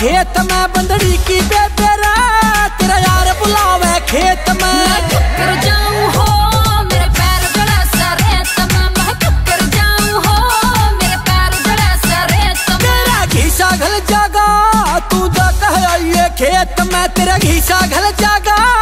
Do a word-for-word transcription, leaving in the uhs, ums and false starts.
खेत में बंदड़ी की बेबेरा, तेरा यार बुलावे खेत में। मैं कर जाऊं हो मेरे पैर जड़ा सा रेत में, मैं कर जाऊं हो मेरे पैर जड़ा सा रेत में। तेरा घीसा घल जागा तू जा कह आइए खेत में, तेरा घीसा घल जागा